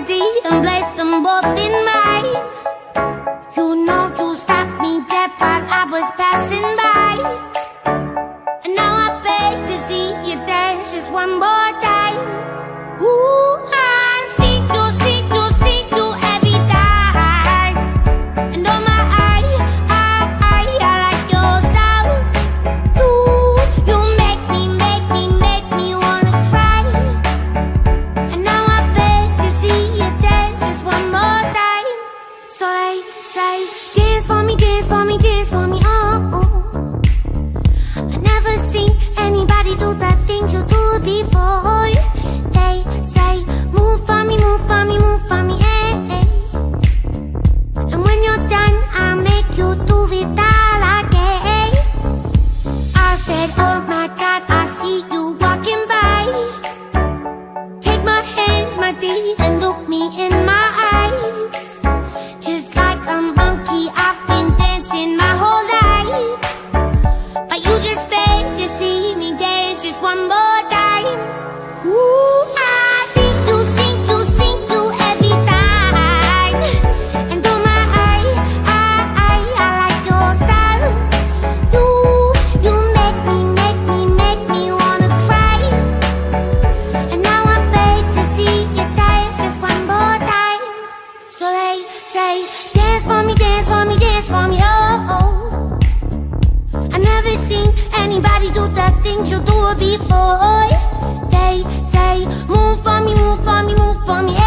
body and place them both in mine. You know you stopped me dead while I was passing by, and now I beg to see you dance just one more time. Ooh, I see you every time. And oh my, I like your style. You make me wanna cry. And now I beg to see you dance just one more time. So they say, dance for me, dance for me, dance for me, oh, oh. I never seen anybody do the things you do before. They say, move for me, move for me, move for me, eh, eh. And when you're done, I'll make you do it all again. I said, oh my God, I see you walking by. Take my hands, my dear, and look me in my eyes. Just like a monkey, I've been dancing my whole life, but you just beg to see me dance just one more time. Ooh, I see you every time. And oh my, I like your style. You make me wanna cry. And now I beg to see you dance just one more time. So they say, dance for me, dance for me, dance for me, oh, oh. I never seen anybody do the things you do before. They say, move for me, move for me, move for me,